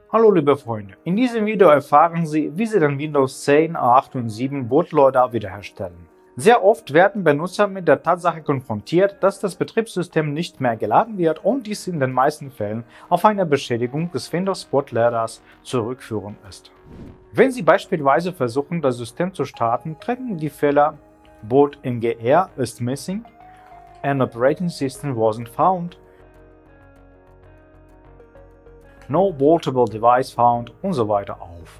Hallo liebe Freunde, in diesem Video erfahren Sie, wie Sie den Windows 10, 8 und 7 Bootloader wiederherstellen. Sehr oft werden Benutzer mit der Tatsache konfrontiert, dass das Betriebssystem nicht mehr geladen wird und dies in den meisten Fällen auf eine Beschädigung des Windows Bootloaders zurückzuführen ist. Wenn Sie beispielsweise versuchen, das System zu starten, treten die Fehler Boot MGR is missing, an operating system wasn't found, no bootable device found und so weiter auf.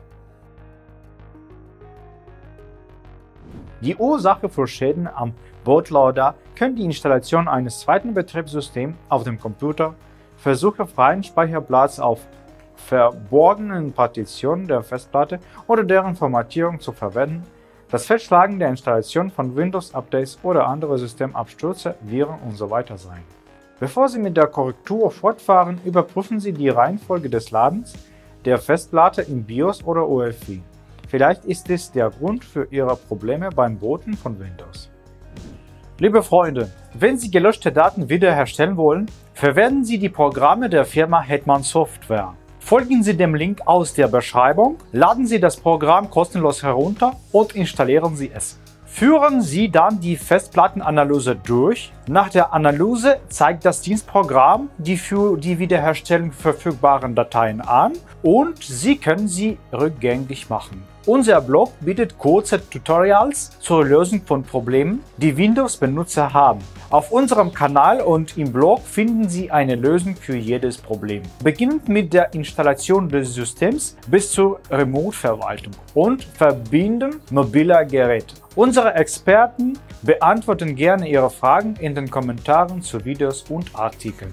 Die Ursache für Schäden am Bootloader können die Installation eines zweiten Betriebssystems auf dem Computer, Versuche freien Speicherplatz auf verborgenen Partitionen der Festplatte oder deren Formatierung zu verwenden, das Fehlschlagen der Installation von Windows-Updates oder andere Systemabstürze, Viren und so weiter sein. Bevor Sie mit der Korrektur fortfahren, überprüfen Sie die Reihenfolge des Ladens der Festplatte im BIOS oder UEFI. Vielleicht ist dies der Grund für Ihre Probleme beim Booten von Windows. Liebe Freunde, wenn Sie gelöschte Daten wiederherstellen wollen, verwenden Sie die Programme der Firma Hetman Software. Folgen Sie dem Link aus der Beschreibung, laden Sie das Programm kostenlos herunter und installieren Sie es. Führen Sie dann die Festplattenanalyse durch. Nach der Analyse zeigt das Dienstprogramm die für die Wiederherstellung verfügbaren Dateien an und Sie können sie rückgängig machen. Unser Blog bietet kurze Tutorials zur Lösung von Problemen, die Windows-Benutzer haben. Auf unserem Kanal und im Blog finden Sie eine Lösung für jedes Problem. Beginnend mit der Installation des Systems bis zur Remote-Verwaltung und Verbinden mobiler Geräte. Unsere Experten beantworten gerne Ihre Fragen in den Kommentaren zu Videos und Artikeln.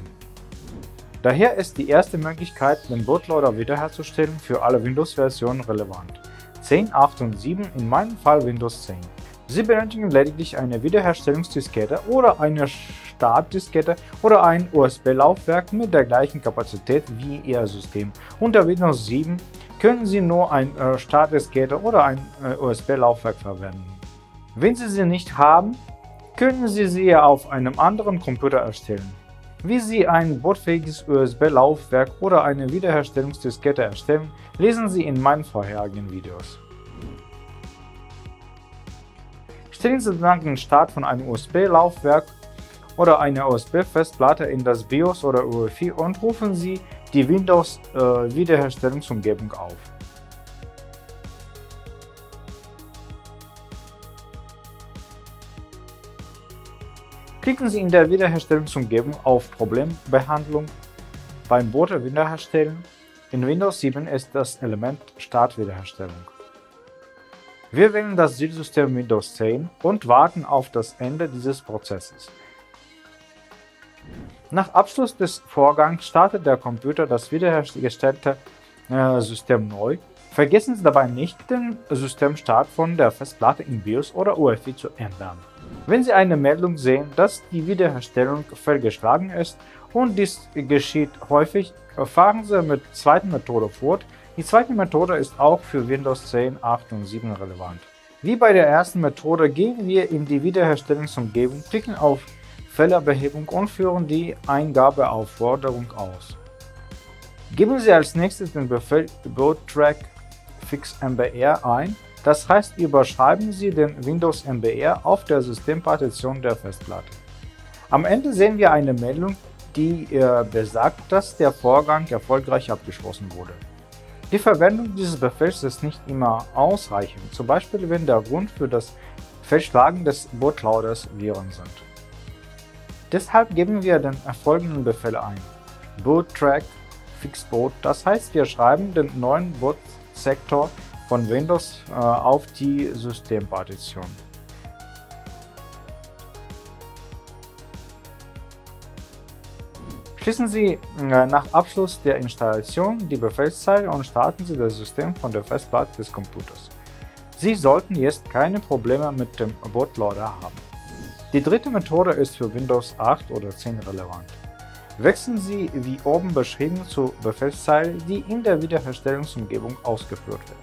Daher ist die erste Möglichkeit, den Bootloader wiederherzustellen, für alle Windows-Versionen relevant. 10, 8 und 7, in meinem Fall Windows 10. Sie benötigen lediglich eine Wiederherstellungsdiskette oder eine Startdiskette oder ein USB-Laufwerk mit der gleichen Kapazität wie Ihr System. Unter Windows 7 können Sie nur eine Startdiskette oder ein USB-Laufwerk verwenden. Wenn Sie sie nicht haben, können Sie sie auf einem anderen Computer erstellen. Wie Sie ein bootfähiges USB-Laufwerk oder eine Wiederherstellungsdiskette erstellen, lesen Sie in meinen vorherigen Videos. Stellen Sie nach dem Start von einem USB-Laufwerk oder einer USB-Festplatte in das BIOS oder UEFI und rufen Sie die Windows-Wiederherstellungsumgebung auf. Klicken Sie in der Wiederherstellungsumgebung auf Problembehandlung beim Boote wiederherstellen. In Windows 7 ist das Element Startwiederherstellung. Wir wählen das Zielsystem Windows 10 und warten auf das Ende dieses Prozesses. Nach Abschluss des Vorgangs startet der Computer das wiederhergestellte System neu. Vergessen Sie dabei nicht, den Systemstart von der Festplatte im BIOS oder UEFI zu ändern. Wenn Sie eine Meldung sehen, dass die Wiederherstellung fehlgeschlagen ist und dies geschieht häufig, fahren Sie mit der zweiten Methode fort. Die zweite Methode ist auch für Windows 10, 8 und 7 relevant. Wie bei der ersten Methode gehen wir in die Wiederherstellungsumgebung, klicken auf Fehlerbehebung und führen die Eingabeaufforderung aus. Geben Sie als nächstes den Befehl boottrack fix mbr ein. Das heißt, überschreiben Sie den Windows MBR auf der Systempartition der Festplatte. Am Ende sehen wir eine Meldung, die besagt, dass der Vorgang erfolgreich abgeschlossen wurde. Die Verwendung dieses Befehls ist nicht immer ausreichend, zum Beispiel wenn der Grund für das Fehlschlagen des Bootloaders Viren sind. Deshalb geben wir den folgenden Befehl ein: boottrack fix boot, das heißt, wir schreiben den neuen Bootsektor von Windows auf die Systempartition. Schließen Sie nach Abschluss der Installation die Befehlszeile und starten Sie das System von der Festplatte des Computers. Sie sollten jetzt keine Probleme mit dem Bootloader haben. Die dritte Methode ist für Windows 8 oder 10 relevant. Wechseln Sie wie oben beschrieben zur Befehlszeile, die in der Wiederherstellungsumgebung ausgeführt wird.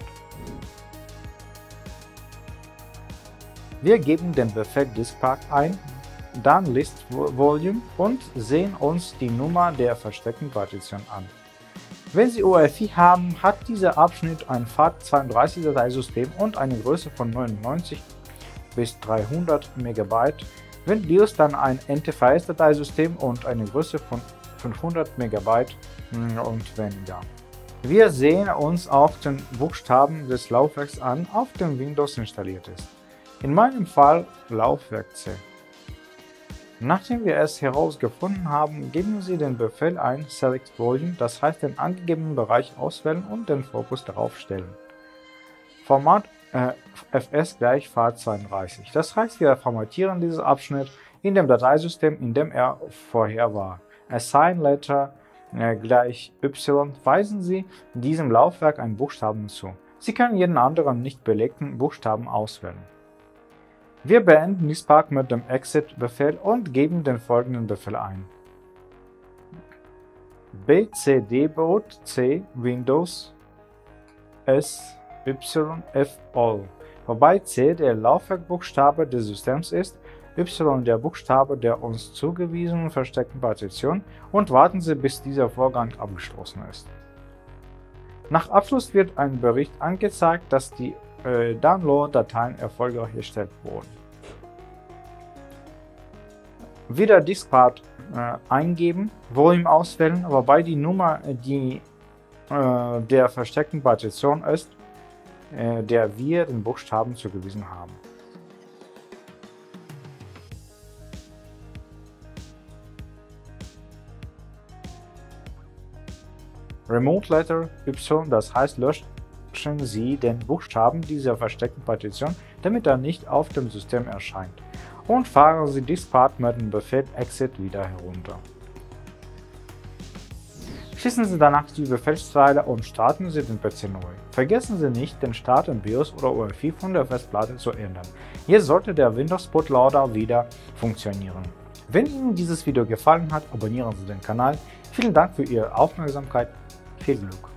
Wir geben den Befehl diskpath ein, dann List Volume und sehen uns die Nummer der versteckten Partition an. Wenn Sie UEFI haben, hat dieser Abschnitt ein FAT32-Dateisystem und eine Größe von 99 bis 300 MB. Wenn BIOS dann ein NTFS-Dateisystem und eine Größe von 500 MB und weniger. Wir sehen uns auch den Buchstaben des Laufwerks an, auf dem Windows installiert ist. In meinem Fall Laufwerk C. Nachdem wir es herausgefunden haben, geben Sie den Befehl ein Select Volume, das heißt den angegebenen Bereich auswählen und den Fokus darauf stellen. Format fs gleich FAT32, das heißt wir formatieren diesen Abschnitt in dem Dateisystem, in dem er vorher war. Assign Letter gleich y, weisen Sie diesem Laufwerk einen Buchstaben zu. Sie können jeden anderen nicht belegten Buchstaben auswählen. Wir beenden Diskpart mit dem Exit-Befehl und geben den folgenden Befehl ein. bcdboot c Windows s y f all, wobei c der Laufwerkbuchstabe des Systems ist, y der Buchstabe der uns zugewiesenen versteckten Partition und warten Sie, bis dieser Vorgang abgeschlossen ist. Nach Abschluss wird ein Bericht angezeigt, dass die Download-Dateien erfolgreich erstellt wurden. Wieder Diskpart eingeben, Volume auswählen, wobei die Nummer der versteckten Partition ist, der wir den Buchstaben zugewiesen haben. Remote Letter Y, das heißt löschen Sie den Buchstaben dieser versteckten Partition, damit er nicht auf dem System erscheint, und fahren Sie Diskpart mit dem Befehl Exit wieder herunter. Schließen Sie danach die Befehlszeile und starten Sie den PC neu. Vergessen Sie nicht, den Start in BIOS oder UEFI von der Festplatte zu ändern. Jetzt sollte der Windows Bootloader wieder funktionieren. Wenn Ihnen dieses Video gefallen hat, abonnieren Sie den Kanal. Vielen Dank für Ihre Aufmerksamkeit. Viel Glück!